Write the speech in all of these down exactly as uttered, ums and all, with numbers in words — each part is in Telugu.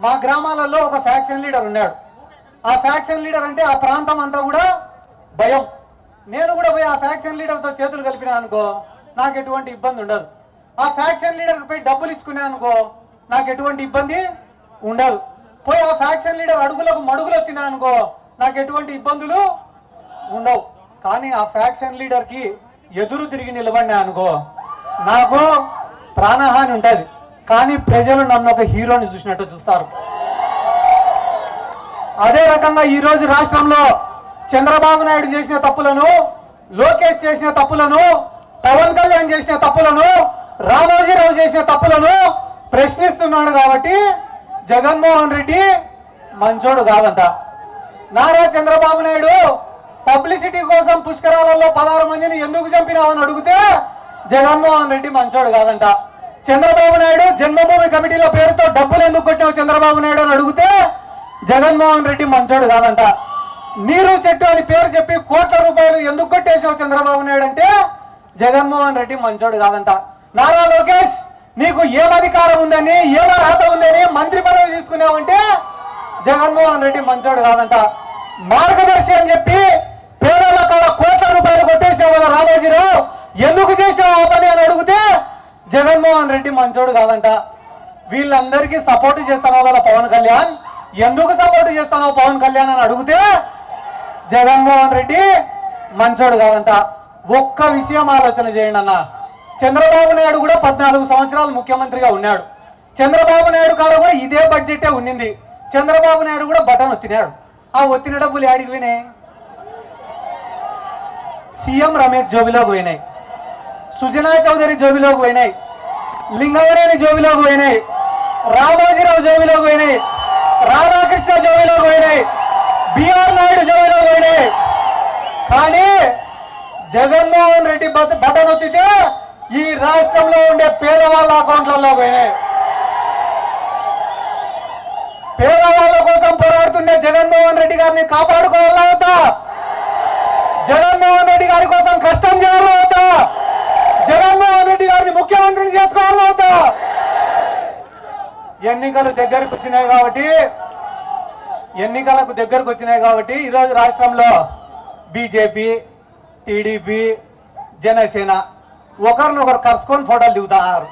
మా గ్రామాలలో ఒక ఫ్యాక్షన్ లీడర్ ఉన్నాడు. ఆ ఫ్యాక్షన్ లీడర్ అంటే ఆ ప్రాంతం అంతా కూడా భయం. నేను కూడా పోయి ఆ ఫ్యాక్షన్ లీడర్తో చేతులు కలిపినా అనుకో నాకు ఎటువంటి ఇబ్బంది ఉండదు. ఆ ఫ్యాక్షన్ లీడర్ పై డబ్బులు ఇచ్చుకున్నా అనుకో నాకు ఎటువంటి ఇబ్బంది ఉండదు. పోయి ఆ ఫ్యాక్షన్ లీడర్ అడుగులకు మడుగులు వచ్చినా అనుకో నాకు ఎటువంటి ఇబ్బందులు ఉండవు. కానీ ఆ ఫ్యాక్షన్ లీడర్కి ఎదురు తిరిగి నిలబడినా అనుకో నాకు ప్రాణహాని ఉంటుంది. కానీ ప్రజలు నన్ను ఒక హీరోని చూసినట్టు చూస్తారు. అదే రకంగా ఈరోజు రాష్ట్రంలో చంద్రబాబు నాయుడు చేసిన తప్పులను, లోకేష్ చేసిన తప్పులను, పవన్ కళ్యాణ్ చేసిన తప్పులను, రామోజీరావు చేసిన తప్పులను ప్రశ్నిస్తున్నాడు. కాబట్టి జగన్మోహన్ రెడ్డి మంచోడు కాదంట. నారా చంద్రబాబు నాయుడు పబ్లిసిటీ కోసం పుష్కరాలలో పదహారు మందిని ఎందుకు చంపినావని అడిగితే జగన్మోహన్ రెడ్డి మంచోడు కాదంట. చంద్రబాబు నాయుడు జన్మభూమి కమిటీల పేరుతో డబ్బులు ఎందుకు కొట్టావు చంద్రబాబు నాయుడు అని అడిగితే జగన్మోహన్ రెడ్డి మంచోడు కాదంట. నీరు చెట్టు అని పేరు చెప్పి కోట్ల రూపాయలు ఎందుకు కొట్టేసావు చంద్రబాబు నాయుడు అంటే జగన్మోహన్ రెడ్డి మంచోడు కాదంట. నారా లోకేష్ నీకు ఏం అధికారం ఉందని, ఏం అర్హత ఉందని మంత్రి పదవి తీసుకున్నావంటే జగన్మోహన్ రెడ్డి మంచోడు కాదంట. మార్గదర్శి అని చెప్పి పేదల కాడ కోట్ల రూపాయలు కొట్టేసావు కదా రామోజీరావు, ఎందుకు చేసావు ఆ పని అని అడిగితే జగన్మోహన్ రెడ్డి మంచోడు కాదంట. వీళ్ళందరికీ సపోర్ట్ చేస్తున్నావు కదా పవన్ కళ్యాణ్, ఎందుకు సపోర్ట్ చేస్తున్నావు పవన్ కళ్యాణ్ అని అడిగితే జగన్మోహన్ రెడ్డి మంచోడు కాదంట. ఒక్క విషయం ఆలోచన చేయండి అన్న, చంద్రబాబు నాయుడు కూడా పద్నాలుగు సంవత్సరాలు ముఖ్యమంత్రిగా ఉన్నాడు. చంద్రబాబు నాయుడు కాడ కూడా ఇదే బడ్జెటే ఉన్నింది. చంద్రబాబు నాయుడు కూడా బటన్ ఒత్తినాడు. ఆ ఒత్తిన డబ్బులు యాడికి పోయినాయి? సీఎం రమేష్ జోబిలోకి పోయినాయి, సుజనా చౌదరి జోబిలోకి పోయినాయి, లింగవరేణి జోబిలోకి పోయినాయి, రామోజీరావు జోబిలోకి పోయినాయి, రాధాకృష్ణ జోబిలోకి పోయినాయి, బిఆర్ నాయుడు జోబిలోకి పోయినాయి. కానీ జగన్మోహన్ రెడ్డి బటన్ ఒత్తితే ఈ రాష్ట్రంలో ఉండే పేదవాళ్ళ అకౌంట్లలో పోయినాయి. పేదవాళ్ళ కోసం పోరాడుతుండే జగన్మోహన్ రెడ్డి గారిని కాపాడుకోవాలా అవుతా? జగన్మోహన్ రెడ్డి గారి కోసం కష్టం చేయాలా అవుతా? జగన్మోహన్ రెడ్డి గారిని ముఖ్యమంత్రిని చేసుకోవాలా అవుతా? ఎన్నికలు దగ్గరకు వచ్చినాయి కాబట్టి ఎన్నికలకు దగ్గరకు వచ్చినాయి కాబట్టి ఈరోజు రాష్ట్రంలో బీజేపీ, టీడీపీ, జనసేన ఒకరినొకరు కలుసుకొని ఫోటోలు దిగుతున్నారు.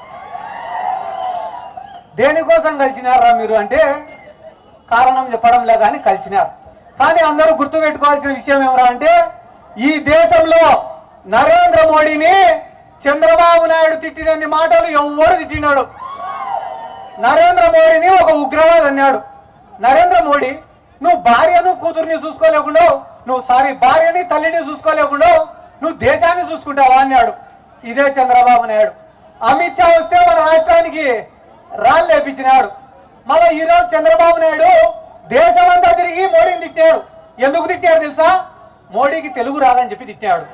దేనికోసం కలిసినారా మీరు అంటే కారణం చెప్పడం లే కానీ కలిసినారు. కానీ అందరూ గుర్తుపెట్టుకోవాల్సిన విషయం ఏమరా అంటే ఈ దేశంలో నరేంద్ర మోడీని చంద్రబాబు నాయుడు తిట్టినన్ని మాటలు ఎవరు తిట్టినాడు? నరేంద్ర మోడీని ఒక ఉగ్రవాది అన్నాడు. నరేంద్ర మోడీ నువ్వు భార్యను కూతుర్ని చూసుకోలేకుండా, నువ్వు సారీ భార్యని తల్లిని చూసుకోలేకుండా నువ్వు దేశాన్ని చూసుకుంటావా అన్నాడు. ఇదే చంద్రబాబు నాయుడు. అమిత్ షా వస్తే మన రాష్ట్రానికి రాళ్ళు లేపించినాడు. మళ్ళీ ఈరోజు చంద్రబాబు నాయుడు దేశమంతా తిరిగి మోడీని తిట్టాడు. ఎందుకు తిట్టాడు తెలుసా? మోడీకి తెలుగు రాదని చెప్పి తిట్టాడు.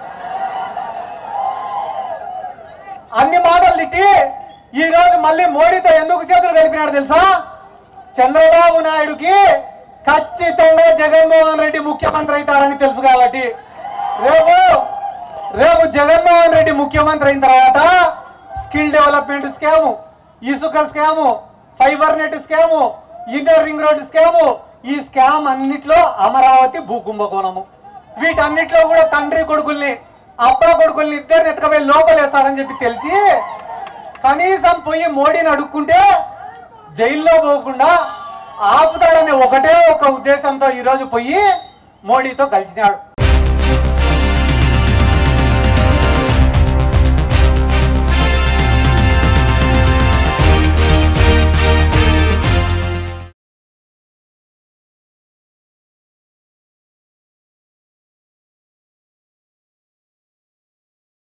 అన్ని మాటలు తిట్టి ఈ రోజు మళ్ళీ మోడీతో ఎందుకు చేతులు కలిపినాడు తెలుసా? చంద్రబాబు నాయుడుకి ఖచ్చితంగా జగన్మోహన్ రెడ్డి ముఖ్యమంత్రి అవుతాడని తెలుసు కాబట్టి రేపు రేపు జగన్మోహన్ రెడ్డి ముఖ్యమంత్రి అయిన తర్వాత స్కిల్ డెవలప్మెంట్ స్కాము, ఇసుక scam, fibre net scam, inter ring road scam, ఈ స్కామ్ అన్నిట్లో అమరావతి భూకుంభకోణము, వీటన్నిట్లో కూడా తండ్రి కొడుకుల్ని అబ్బా కొడుకుల్ని ఇద్దరిని ఎత్తుకపోయి లోపలేస్తాడని చెప్పి తెలిసి కనీసం పోయి మోడీని అడుక్కుంటే జైల్లో పోకుండా ఆపుతాడనే ఒకటే ఒక ఉద్దేశంతో ఈరోజు పోయి మోడీతో కలిసినాడు.